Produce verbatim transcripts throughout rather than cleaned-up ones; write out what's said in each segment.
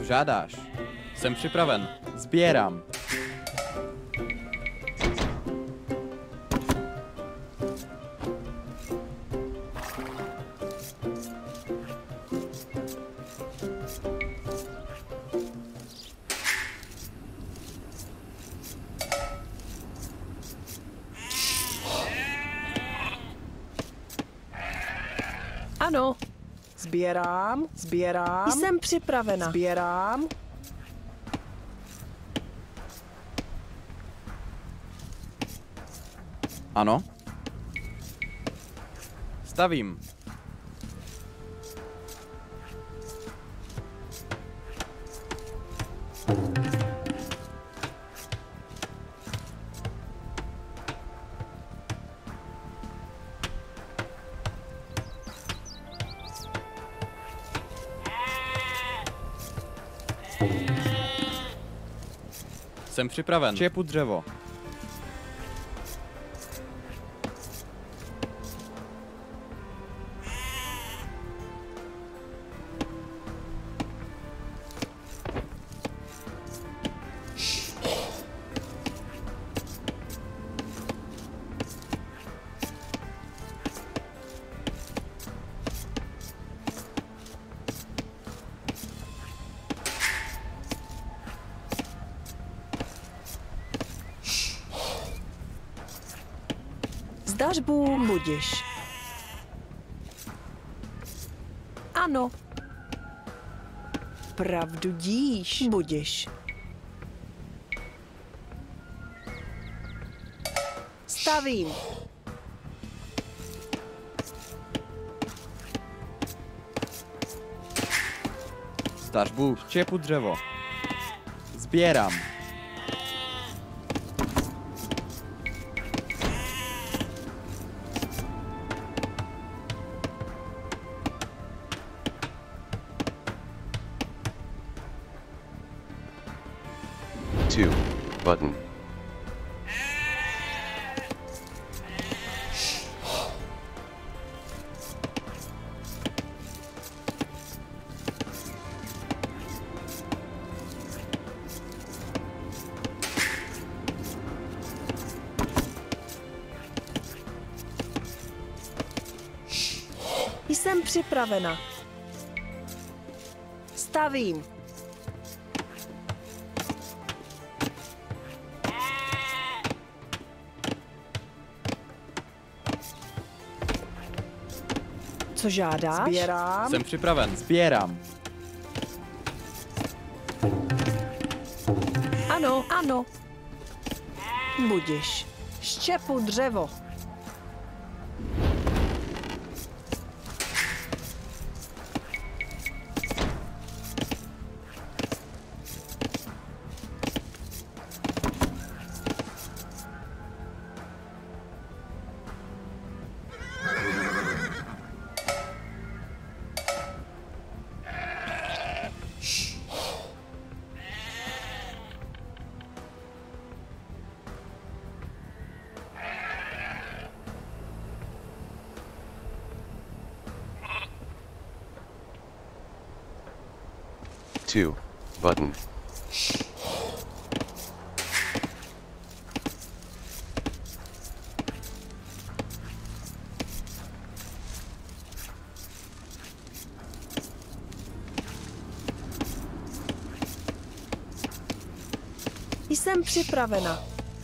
žádáš? Jsem připraven. Sbírám. Ano. Sbírám, sbírám. Jsem připravena. Sbírám. Ano. Stavím. Jsem připraven. Čepu dřevo. Zdařbu budiš. Ano. Pravdu díš, budiš. Stavím. Zdařbu, čepu dřevo. Sbírám. Two. Button. Jsem připravena. Stavím. Co žádáš? Sbírám. Jsem připraven. Sbírám. Ano, ano. Budiš. Štěpu dřevo. Two. Button. Jsem připravena.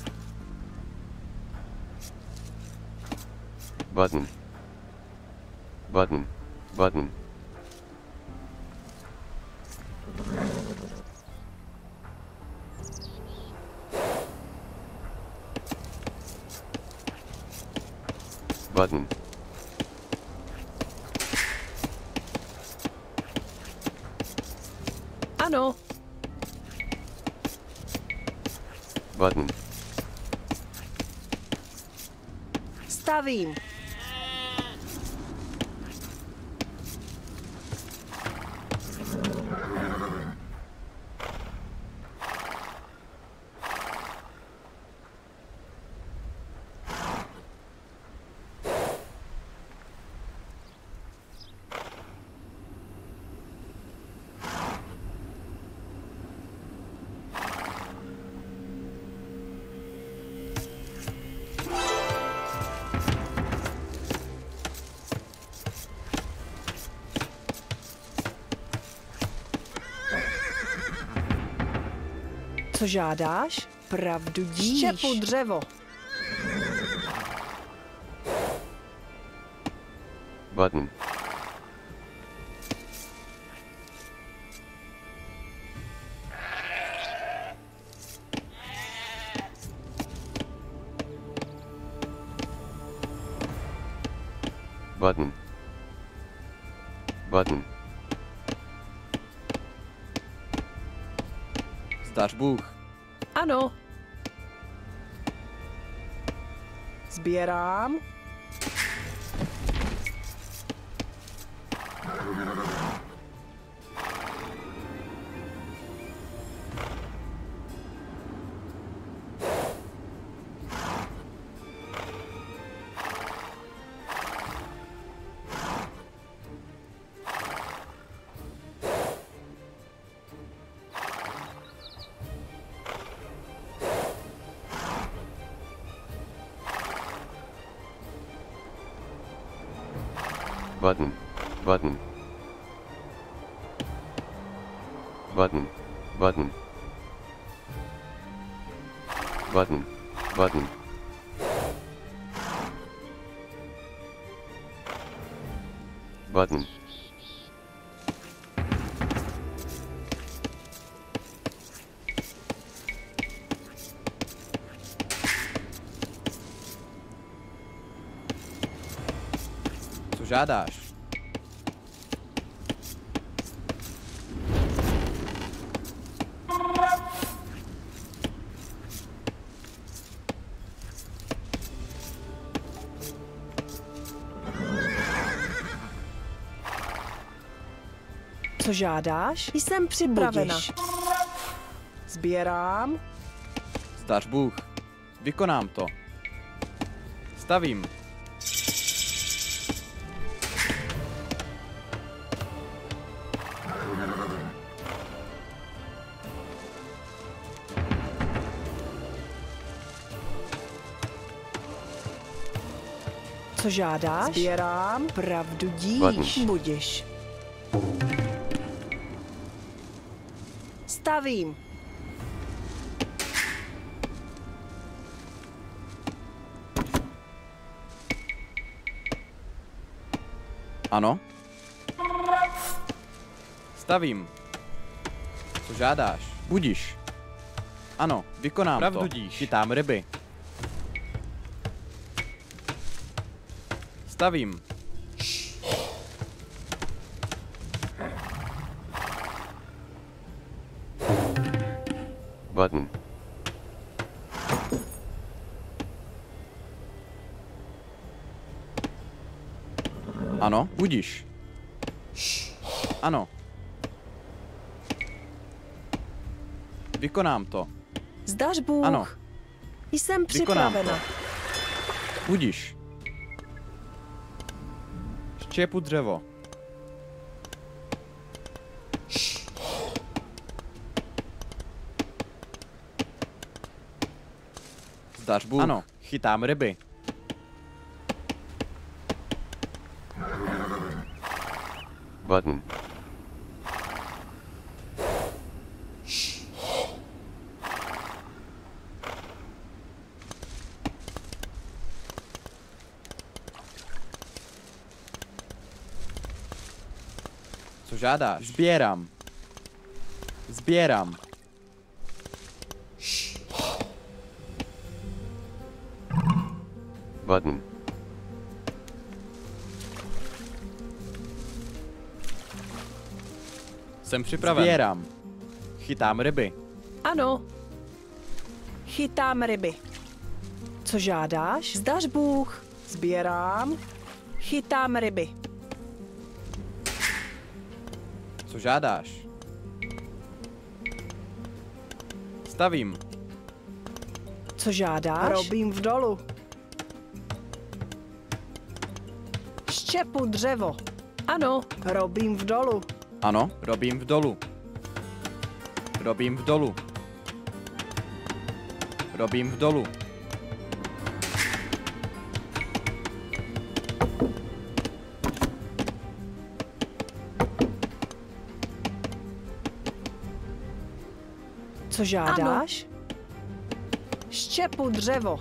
Button. Button. Button. Button. Ano. Button. Stavím. Co žádáš? Pravdu díš. Štěpu dřevo. Button. Button. Button. Zdař Bůh. Ano. Sbírám. Button. Button. Button. Button. Button. Button. Button. Co žádáš? Co žádáš? Jsem připravena. Budiš. Sbírám. Zdař Bůh. Vykonám to. Stavím. Co žádáš? Sbírám. Pravdu díš. Button. Budiš. Stavím. Ano. Stavím. Co žádáš? Budiš. Ano, vykonám Pravdu to. díš. Chytám ryby. Stavím. Button. Ano, budiš. Ano. Vykonám to. Zdař Bůh. Ano. Jsem Vykonám připravena. Budiš. Štěpu dřevo. Zdař Bůh. Ano, chytám ryby. Button. Co žádáš? Sbírám. Sbírám. Button. Jsem připraven. Sbírám. Chytám ryby. Ano. Chytám ryby. Co žádáš? Zdař Bůh. Sbírám. Chytám ryby. Co žádáš? Stavím. Co žádáš? Robím v dolu. Štěpu dřevo. Ano, robím v dolu. Ano, robím v dolu. Robím v dolu. Robím v dolu. Co žádáš? Štěpu dřevo.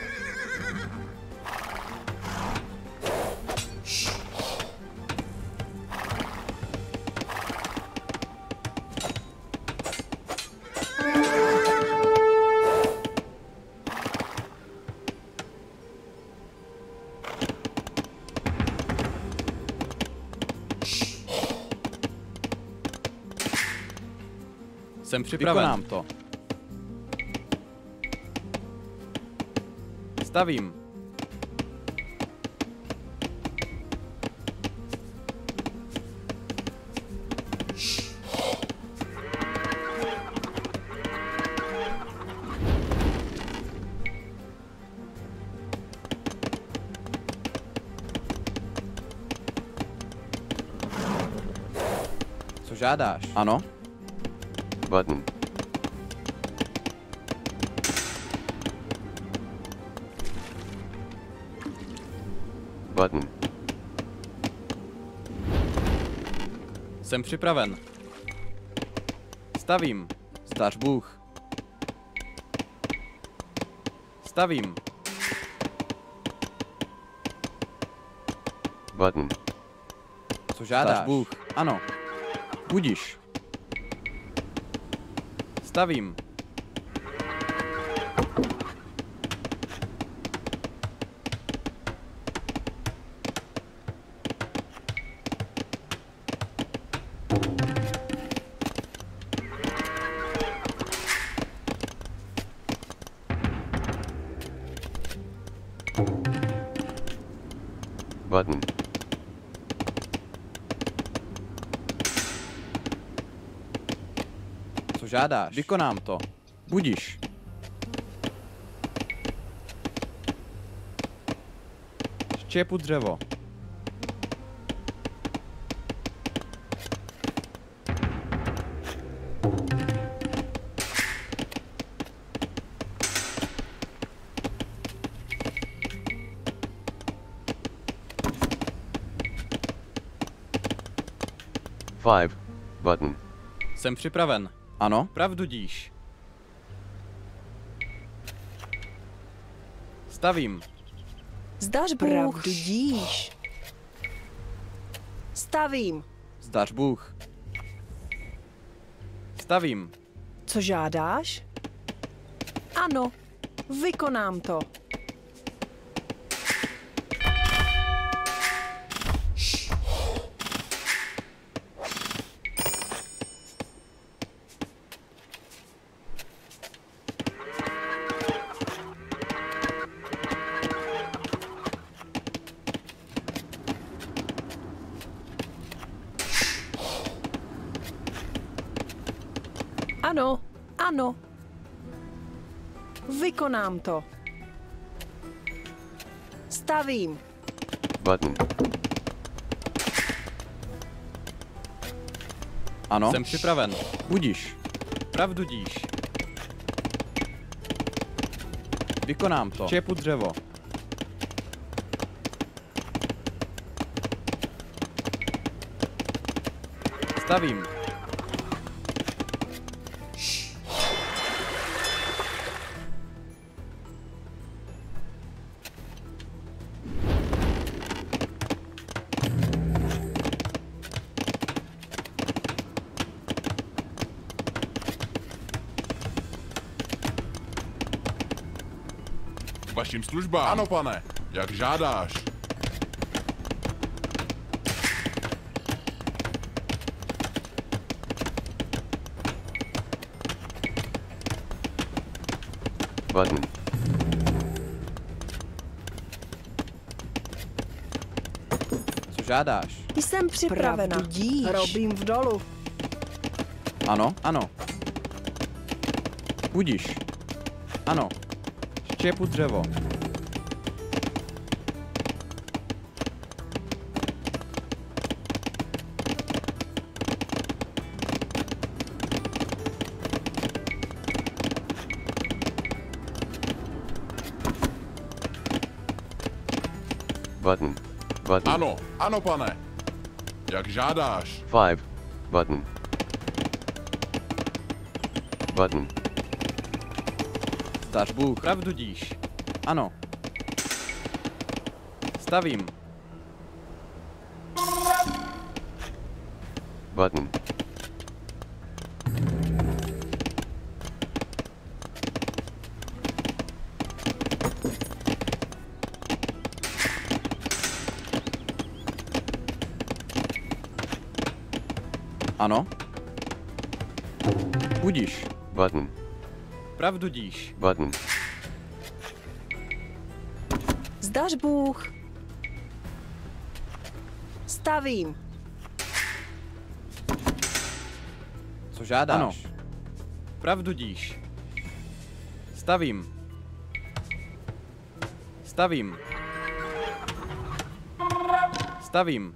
Jsem připraven. Vykonám to. Stavím. Co žádáš? Ano. Button. Button. Jsem připraven. Stavím. Zdař Bůh. Stavím. Button. Co žádáš? Zdař Bůh. Ano. Budiš. Stavím. Button. Co žádáš? Vykonám to. Budiš. Štěpu dřevo. Five. Button. Jsem připraven. Ano. Pravdu díš. Stavím. Zdař pravdu díš. Stavím. Zdař Bůh. Stavím. Co žádáš? Ano, vykonám to. Ano, ano. Vykonám to. Stavím. Button. Ano. Jsem připraven. Budiš. Pravdu díš. Vykonám to. Štěpu dřevo. Stavím. Vašim službám. Ano, pane. Jak žádáš. Button. Co žádáš? Jsem připravena. Pravdu díš. Robím v dolu. Ano. Ano. Budiš. Ano. Štěpu dřevo. Button. Button. Ano, ano, pane. Jak žádáš. Five. Button. Button. Zdař Bůh, pravdu díš. Ano. Stavím. Button. Ano. Budíš. Button. Pravdu díš. Button. Zdař Bůh. Stavím. Co žádáš? Ano. Pravdu díš. Stavím. Stavím. Stavím.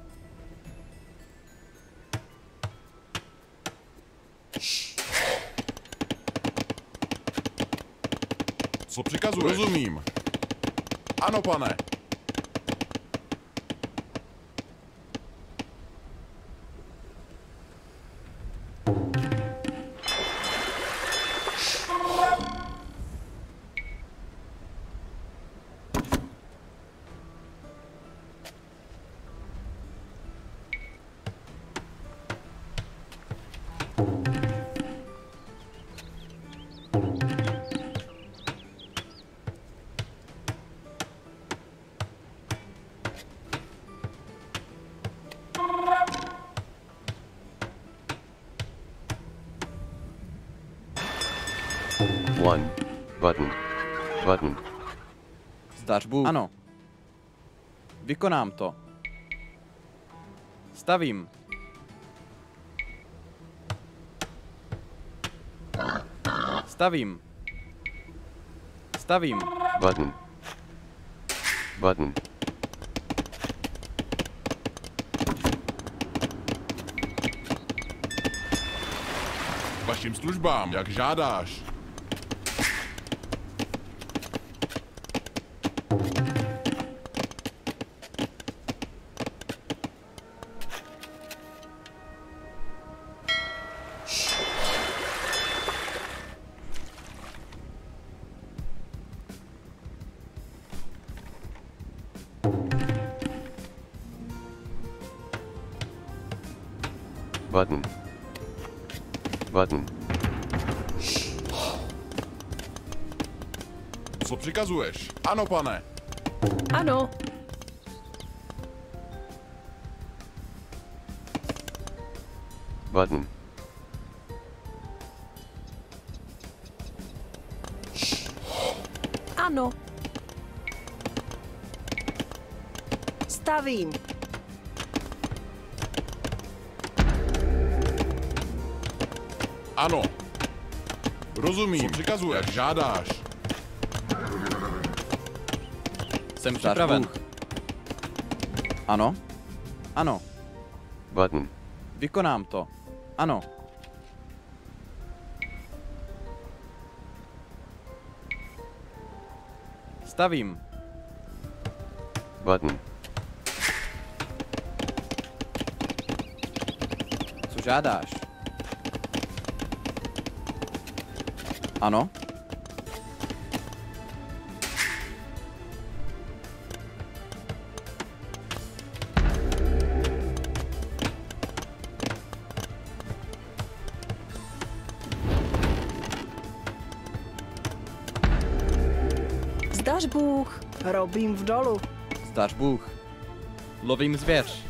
Co přikazuješ? Rozumím. Ano, pane. One. Button. Button. Zdař Bůh. Ano. Vykonám to. Stavím. Stavím. Stavím. Button. Button. Vašim službám, jak žádáš. Button. Button. Co přikazuješ? Ano, pane. Ano. Button. Ano. Stavím. Ano. Rozumím. Co přikazuješ? Jak žádáš. Jsem připraven. Ano. Ano. Button. Vykonám to. Ano. Stavím. Button. Co žádáš? Ano. Zdař Bůh. Robím v dolu. Zdař Bůh. Lovím zvěř.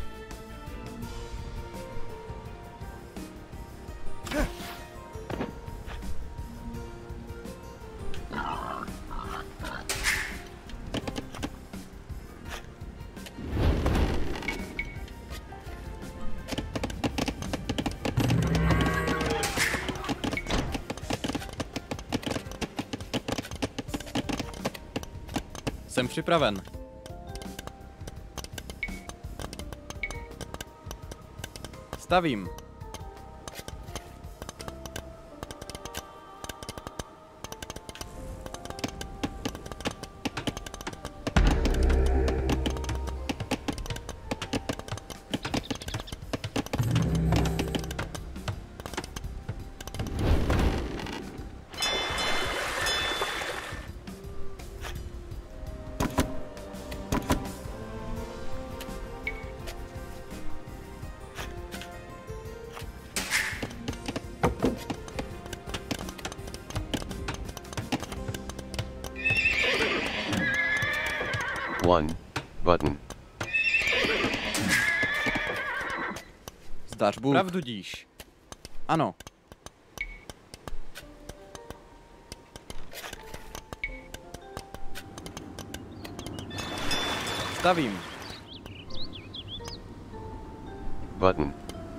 Jsem připraven. Stavím. one, button, Zdař Bůh. Pravdu díš. Ano. Stavím. button,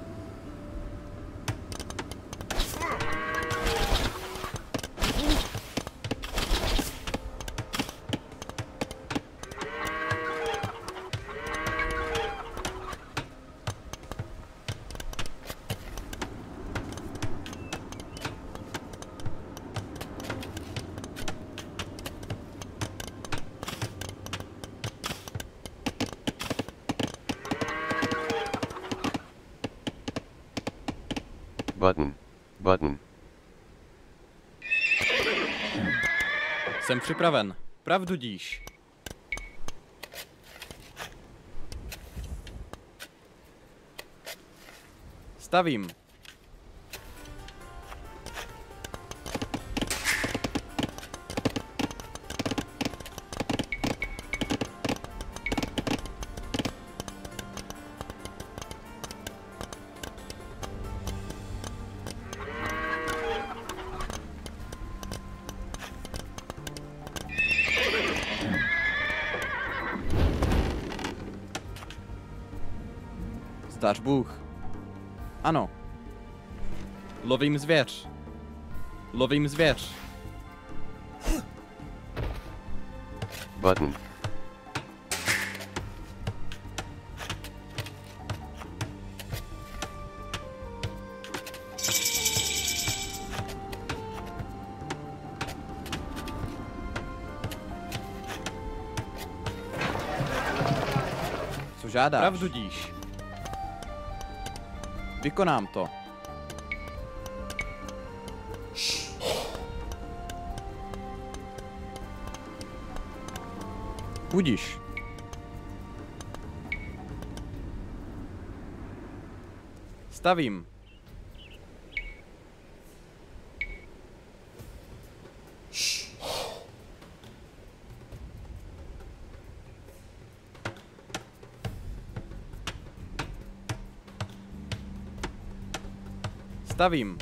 button, button, Jsem připraven. Pravdu díš. Stavím. Zdař Bůh. Ano. Lovím zvěř. Lovím zvěř. button, Co žádáš? Pravdu díš. Vykonám to. Budiš. Stavím. Stavím.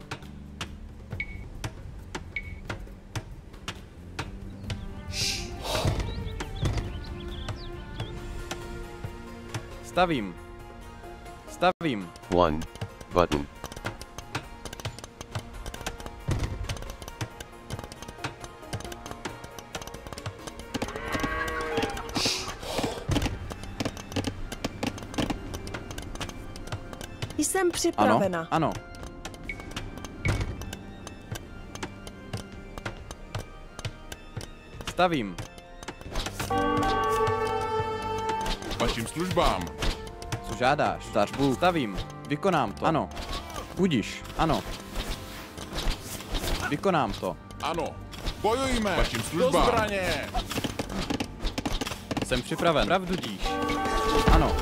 Stavím. Stavím. one, button, Jsem Ano, připravena. ano. Stavím. Vašim službám. Co žádáš? Zdař Bůh. Stavím. Vykonám to. Ano. Budiš. Ano. Vykonám to. Ano. Bojujme. Vašim Do službám. zbraně! Jsem připraven. Pravdu díš. Ano.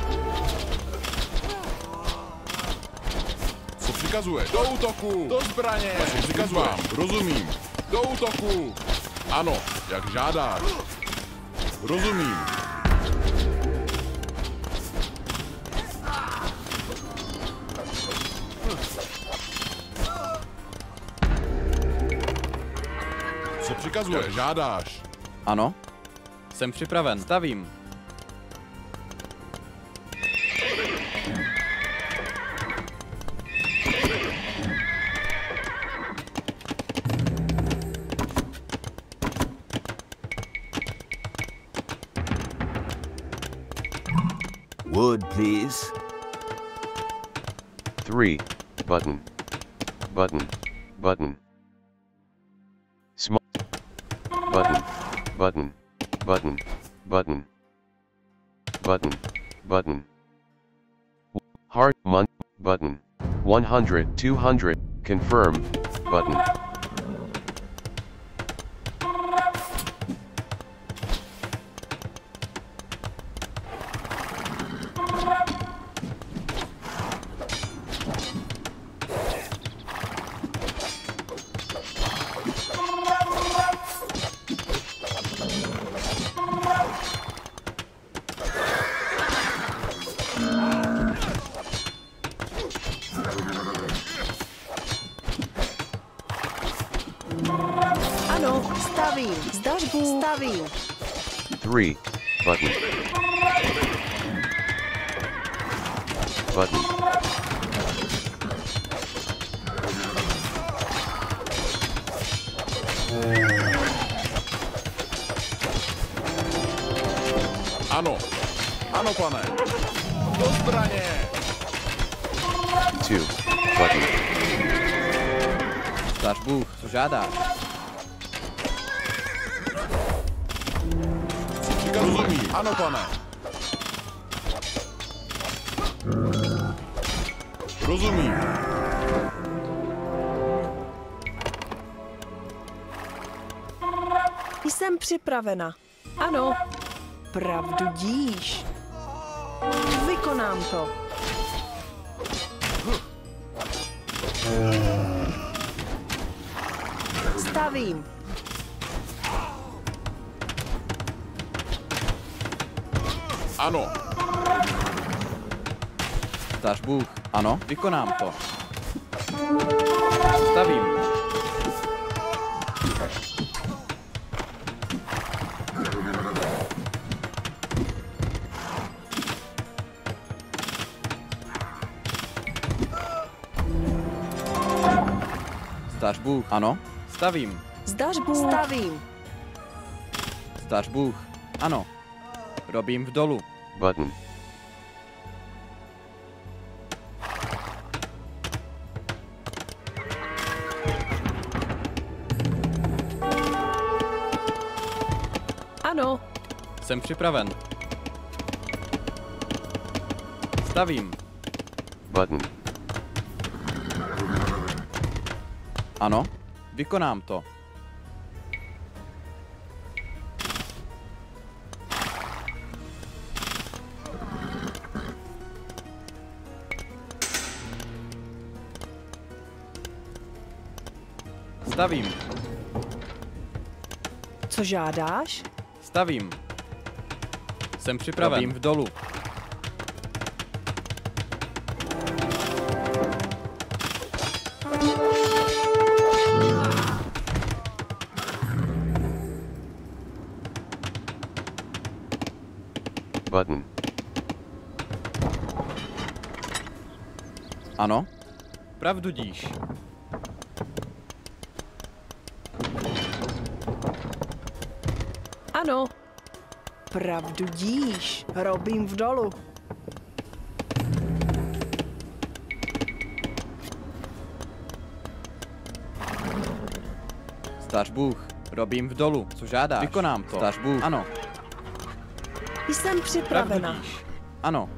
Co přikazuješ? Do útoku. Do zbraně! Vašim přikazujám. Rozumím. Do útoku. Ano, jak žádáš. Rozumím. Co přikazuješ? Jak žádáš. Ano. Jsem připraven. Stavím. Wood, please. three, button, button, button, small, button, button, button, button, button, button, hard, month, button, one hundred, two hundred, confirm, button, Stavím. Zdař Bůh. Stavím. three, button. Button. Ano. Ano, pane. Do zbraně. two, button. Zdař Bůh, co žádáš? Rozumím. Ano, pane. Rozumím. Jsem připravena. Ano. Pravdu díš. Vykonám to. Stavím. Ano. Zdař Bůh. Ano, vykonám to. Stavím. Zdař Bůh. Ano, stavím. Zdař Bůh. Stavím. Zdař Bůh. Ano. Robím v dolu. Button. Ano. Jsem připraven. Stavím. Button. Ano, vykonám to. Stavím. Co žádáš? Stavím. Jsem připraven. Robím v dolu. Button. Ano, pravdu díš. Ano. Pravdu díš. Robím v dolu. Zdař Bůh. Robím v dolu. Co žádáš? Vykonám to. Zdař Bůh. Ano. Jsem Pravdu připravena. díš. Ano.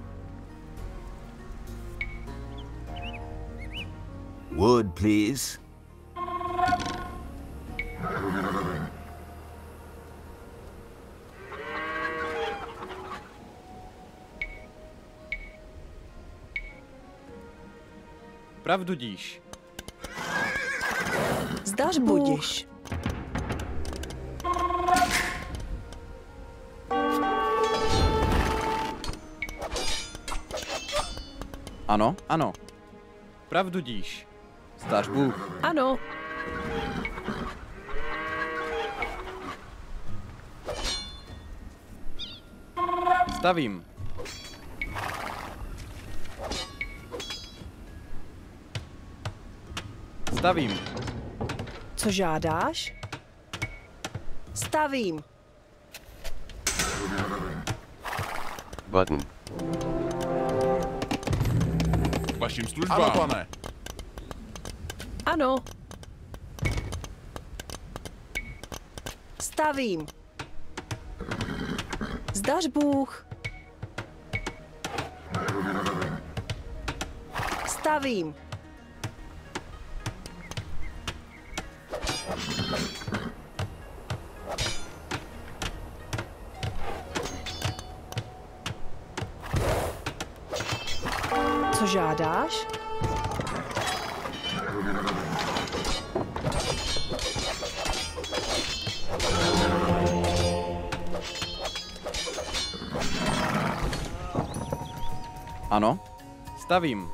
Wood, please. Pravdu díš. Zdař budiš. Ano, ano. Pravdu díš. Zdař Bůh. Ano. Stavím. Stavím. Co žádáš? Stavím. Button. K vašim službám. Ano, pane. Ano. Stavím. Zdař Bůh. Stavím. Co žádáš? Ano. Stavím.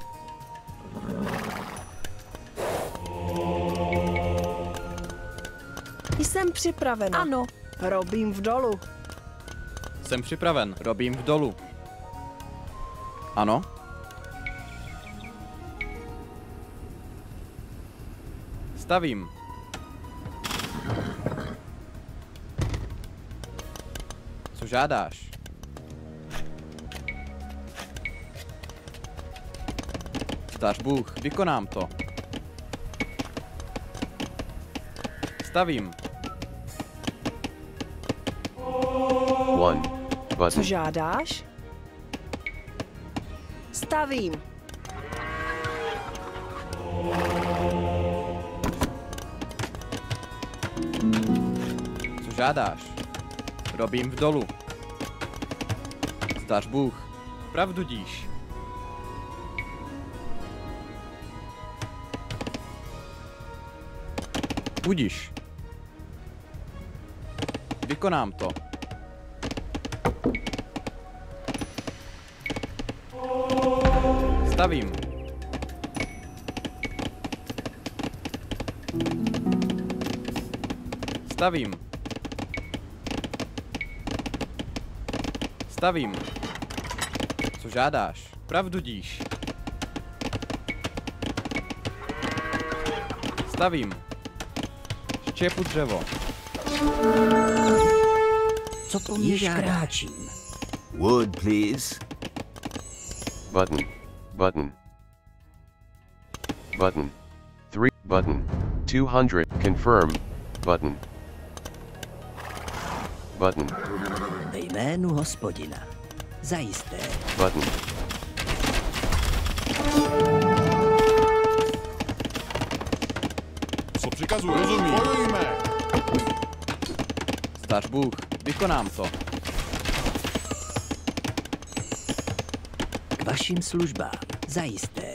Jsem připravena. Ano. Robím v dolu. Jsem připraven. Robím v dolu. Ano. Stavím. Co žádáš? Zdař Bůh, vykonám to. Stavím. One. Co Button. žádáš? Stavím. Co žádáš? Robím v dolu. Zdař Bůh, pravdu díš. Budiš. Vykonám to. Stavím. Stavím. Stavím. Co žádáš? Pravdu díš. Stavím. Štěpu dřevo. Co po mně kráčím? Wood, please. Button. Button. Button. Three. Button. Two hundred. Confirm. Button. Button. Ve jménu Hospodina. Zajisté. Button. Co přikazuje? Rozumím. Bojujme. Zdař Bůh, vykonám to. K vašim službám. Zajisté.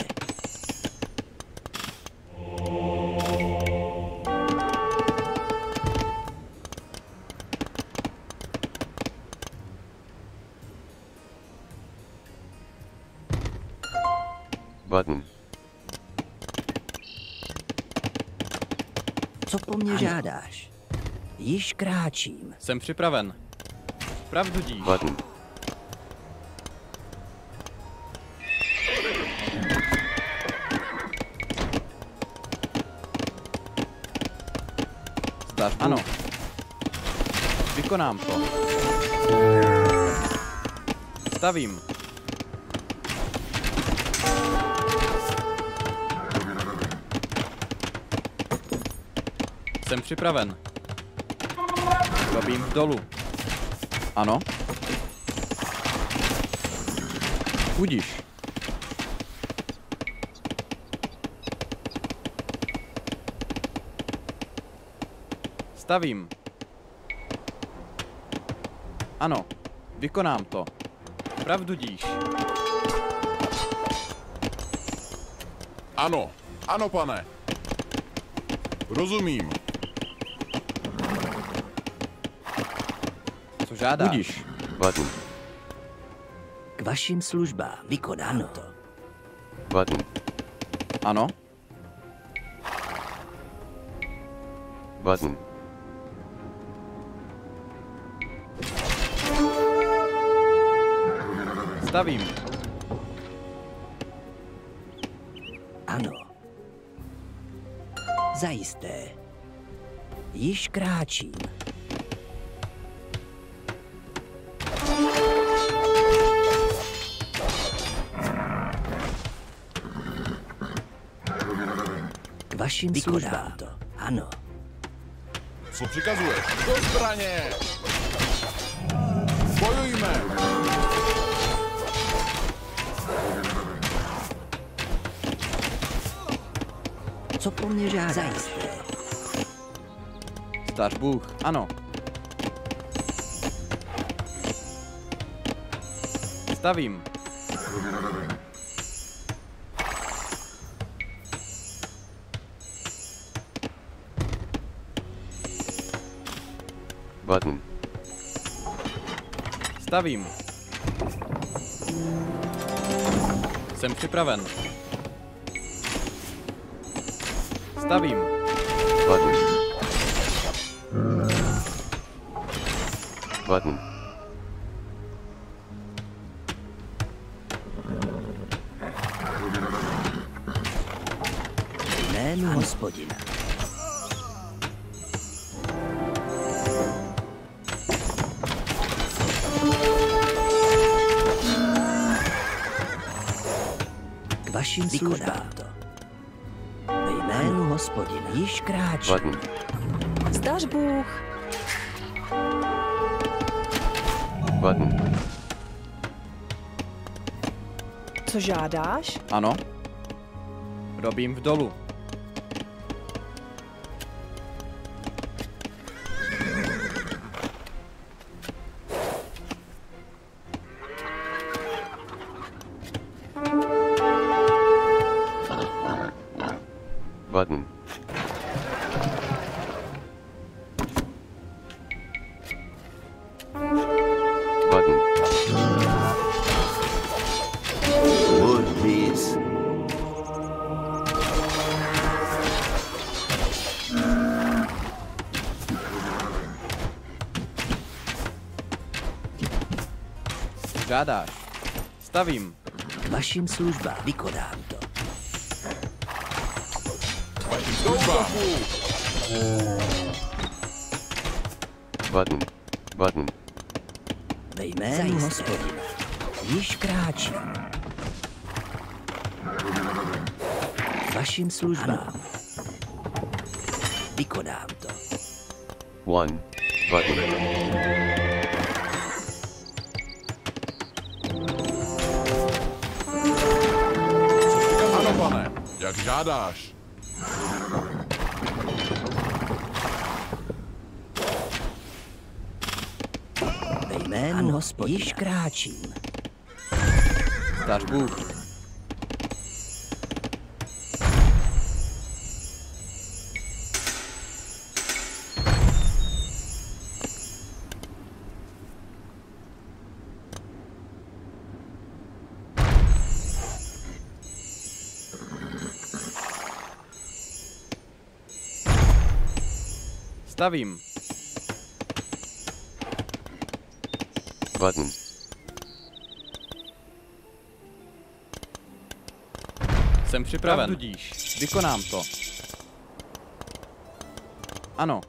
Button. Co po mně žádáš? Již kráčím. Jsem připraven. Pravdu díš. Button. Zdař Bůh. Ano. Vykonám to. Stavím. Jsem připraven. Robím v dolu. Ano. Budiš. Stavím. Ano. Vykonám to. Pravdu díš. Ano. Ano, pane. Rozumím. Co žádáš? Budiš. Button. K vašim službám. Vykonáno to. Button. Ano. Button. Stavím. Ano. Zajisté. Již kráčím. K vašim službám to. Ano. Co přikazuješ? Do zbraně! Bojujme! Co po mně žádá? Zajisté. Zdař Bůh. Ano. Stavím. Button. Stavím. Jsem připraven. Stavím. Button. Button. Jménu hospodina. K vašim službám to. Ve jménu hospodina. Již kráčí. Button. Zdař Bůh. Button. Co žádáš? Ano. Robím v dolu. Button. Button. Wood, please. Žádáš. Stavím. K vašim službám. Vykonám to. Vašim službám. Button. Button. Ve jménu hospodina. Již kráčí. K vašim službám. Vykonám to. One. Button. Ano, pane, jak žádáš. Ve jménu hospodina. Již kráčím. Zdař Bůh. Stavím. Button. Jsem připraven. Tudíž. Vykonám to. Ano.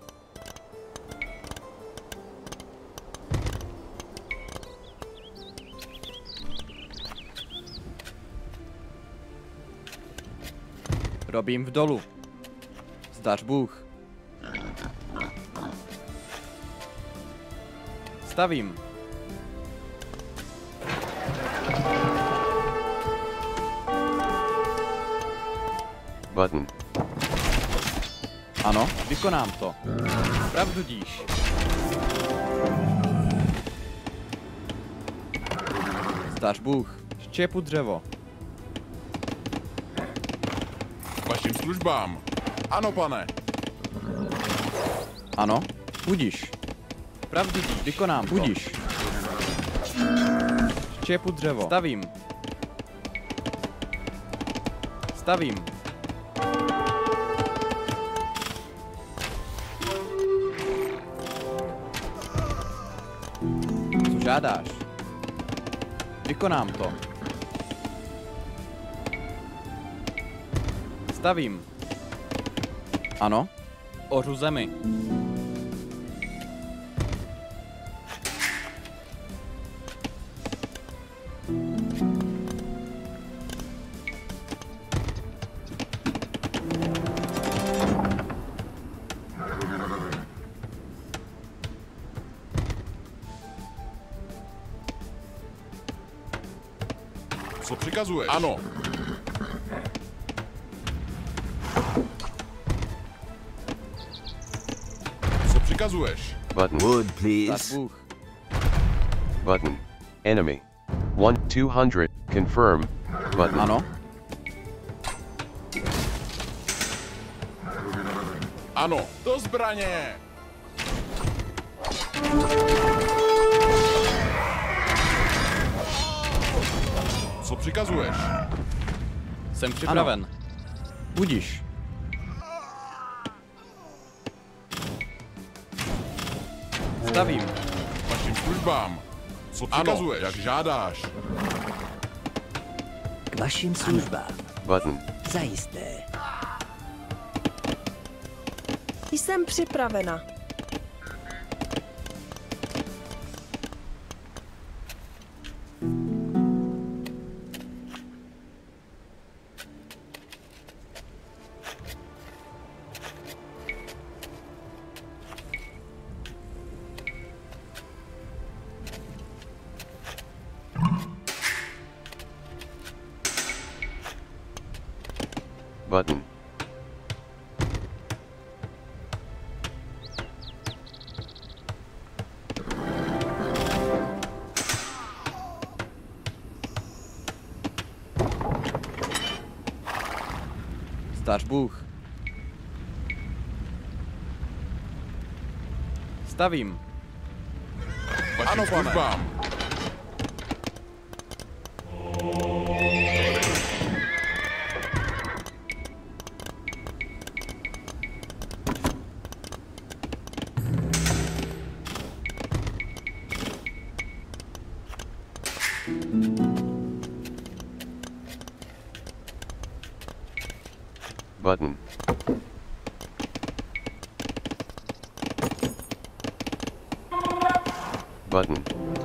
Robím v dolu. Zdař Bůh. Stavím. Button. Ano, vykonám to. Pravdu díš. Zdař Bůh. Štěpu dřevo. Vašim službám. Ano, pane. Ano, budíš. Pravdu díš. Vykonám to. Budíš. Štěpu dřevo. Stavím. Stavím. Co žádáš? Vykonám to. Stavím. Ano. Ořu zemi. Co přikazuješ? Ano. Co přikazuješ? Button. Wood, Zdař please. Bůh. Button. Enemy. One. Two hundred. Confirm. Button. Ano. Ano, do zbraně. Co přikazuješ? Jsem připraven. Budíš. Stavím. Vašim vašim službám. Co přikazuješ? Jak žádáš. K vašim službám. Button. Zajisté. Jsem připravena. Button. Stař Bůh. Stavím. Vašim Ano, pane. službám. Button. Button.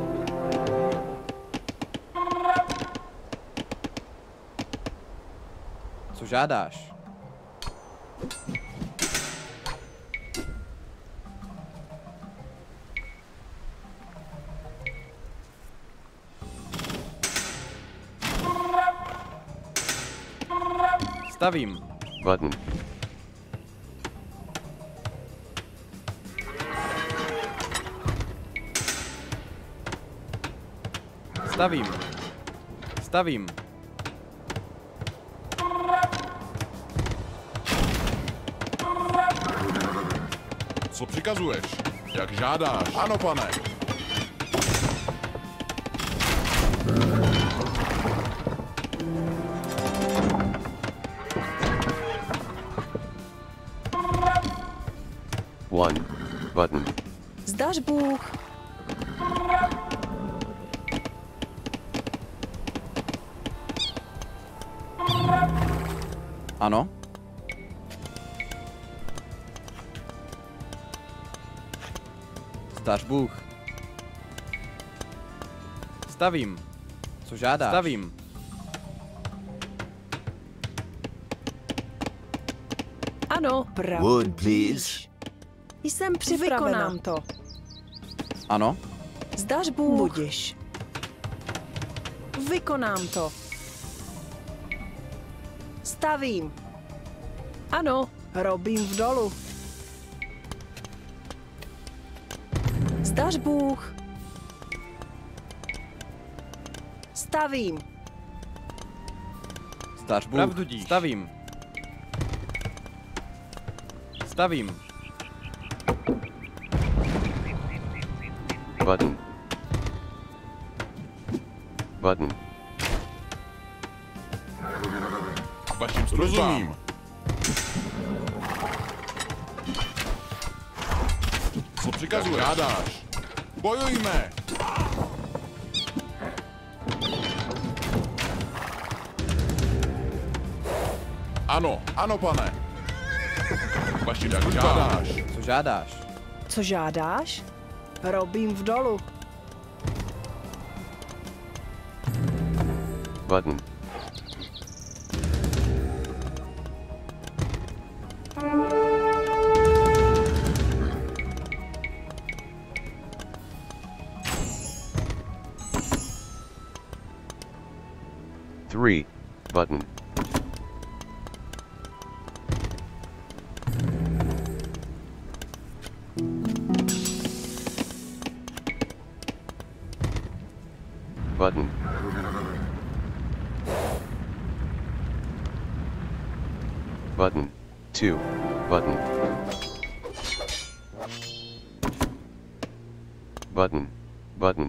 Co žádáš? Stavím. Button. Stavím. Stavím. Co přikazuješ? Jak žádáš. Ano, pane. One. Button. Zdař Bůh. Ano. Stař Bůh. Stavím. Co žádáš? Stavím. Ano, pravdu. Wood, please. Jsem připravena. Vykonám to. Ano. Zdař Bůh. Budiš. Vykonám to. Stavím. Ano, robím v dolu. Zdař Bůh. Stavím. Stař Bůh. Pravdudíš. Stavím. Stavím. Button. Button. Vašim službám. Rozumím. Co přikazuješ? Jak žádáš. Bojujme. Ano, ano, pane. Vašim jak žádáš. Co žádáš? Co žádáš? Robím v dolu. Button. Three. Button. Button. Button. Two. Button. Button. Button.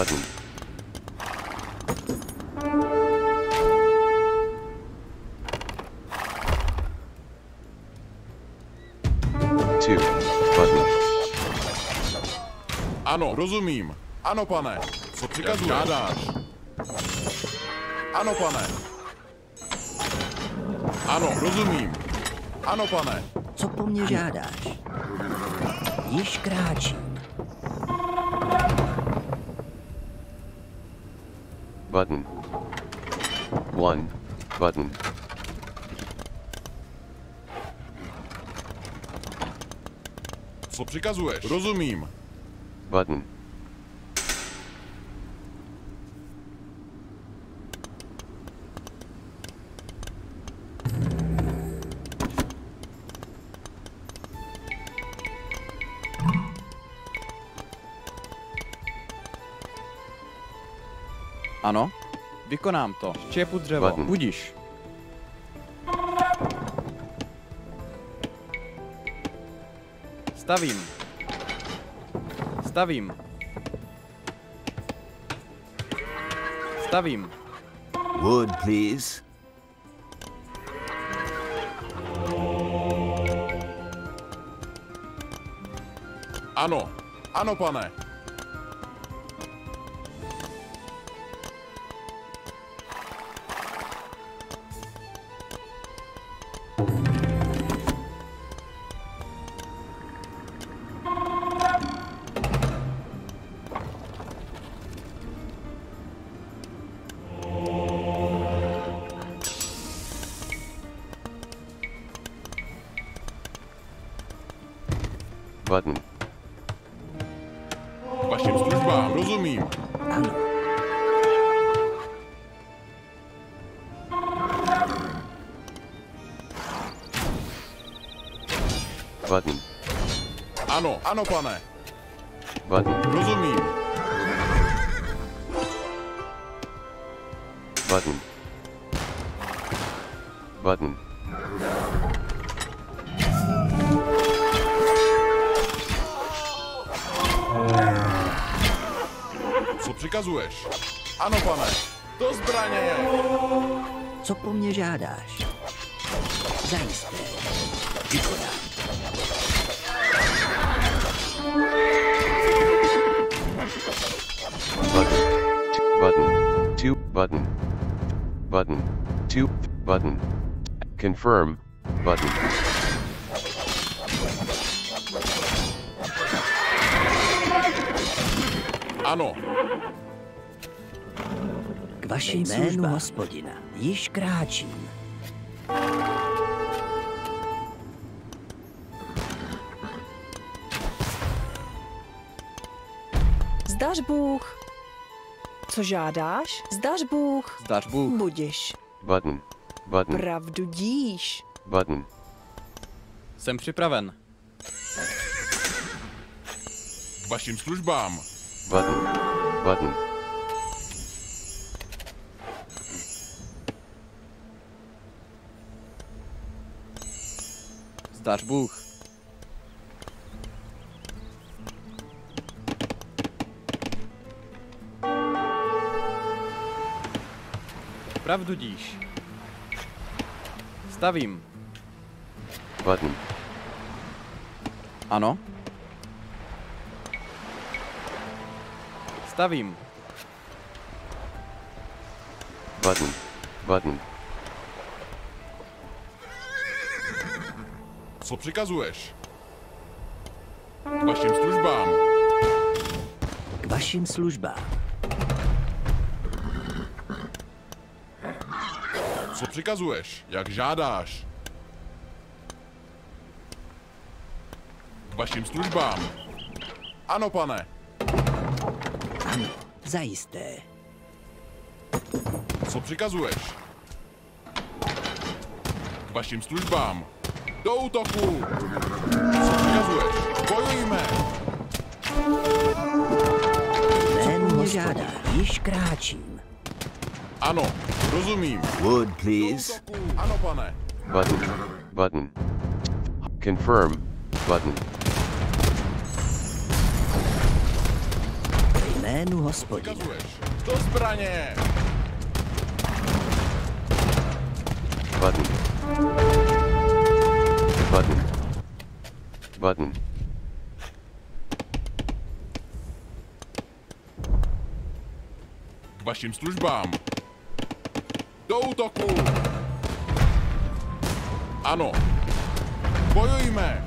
Button. Two. Button. Ano, rozumím. Ano, pane. Co přikazuješ? Jak žádáš. Ano, pane. Ano, rozumím. Ano, pane. Co po mně žádáš? Již kráčím. Button. One. Button. Co přikazuješ? Rozumím. Button. Ano, vykonám to. Štěpu dřevo. Button. Budiš. Stavím. Stavím. Stavím. Wood, please. Ano. Ano, pane. Button. K vašim službám. Rozumím. Ano. Button. Ano. Ano, pane. Button. Rozumím. Button. Button. Co přikazuješ? Ano, pane. Do zbraně. Co po mně žádáš? Zajisté. Vykonám. Button. T- button. Two. Button. Button. Two. Button. Confirm. Button. Ano. K vašim jménu hospodina. Již kráčím. Zdař Bůh. Co žádáš? Zdař Bůh. Zdař Bůh. Budiš. Button. Button. Pravdu díš. Button. Jsem připraven. K vašim službám. Button. Button. Zdař Bůh. Pravdu díš. Stavím. Button. Ano. Stavím. Button. Button. Co přikazuješ? K vašim službám. K vašim službám. Co přikazuješ? Jak žádáš. K vašim službám. Ano, pane. Ano. Zajisté. Co přikazuješ? K vašim službám. Do útoku! Co přikazuješ? Bojujme! Jménu hospodina. Již kráčím. Ano, rozumím. Wood, Do please. útoku! Ano, pane. Button. Button. Confirm. Button. jménu Co Hospodina. přikazuješ? Do zbraně! Button. Button. Button. K vašim službám! Do útoku! Ano! Bojujme!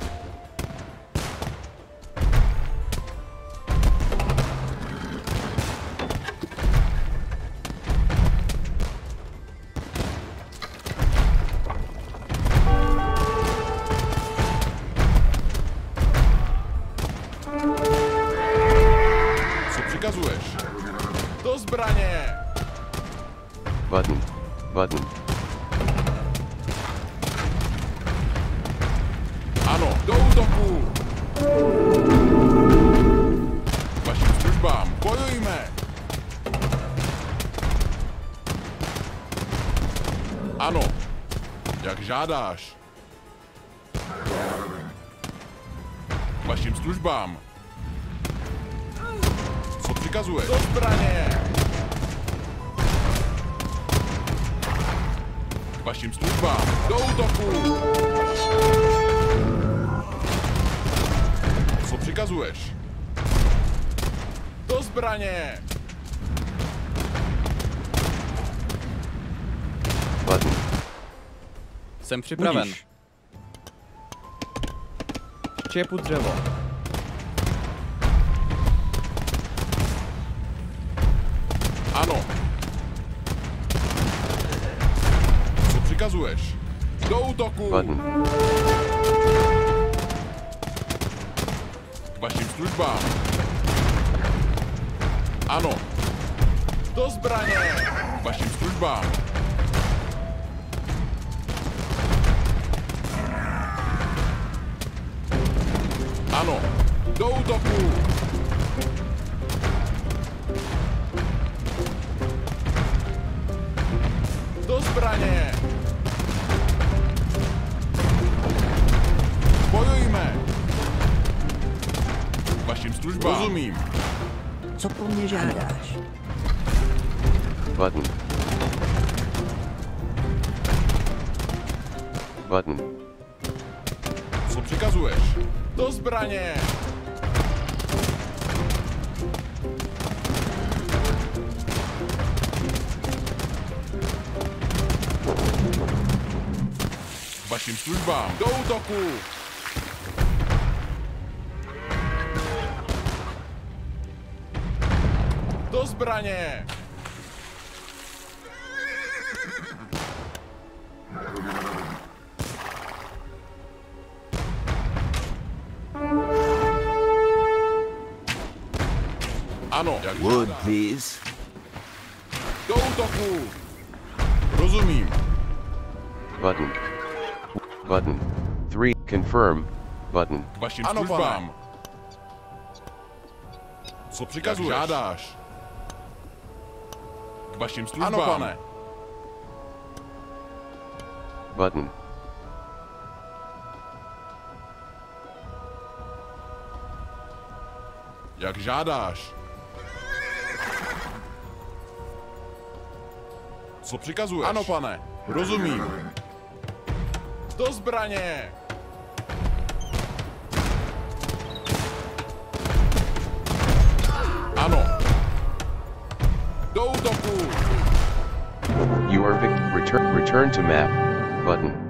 Co přikazuješ? Do zbraně! Button. Button. Ano, do útoku! K vašim službám! Bojujme! Ano, jak žádáš. K vašim službám! Co přikazuješ? Do zbraně! K vašim službám! Do útoku! Co přikazuješ? Do zbraně! Button. Jsem připraven. Budíš. Štěpu dřevo. Ano. Co přikazuješ? Do útoku! Button. K vašim službám! Ano. Do zbraně! K vašim službám! Ano. Do útoku! Do zbraně! Bojujme! K vašim službám! Rozumím. Co po mně žádáš? Button. Button. Co přikazuješ? Do zbraně! K vašim službám! Do útoku! Do zbraně! Ano, jak Wood, žádáš. please. Do útoku! Rozumím. Button. Button. three. Confirm. Button. K vašim ano, službám. Co přikazuješ? Jak žádáš. K vašim službám. Ano, pane. Button. Jak žádáš. Co přikazuješ? Ano, pane. Rozumím. Do zbraně! Ano. Do útoku! You are vic. Return. Return to map. Button.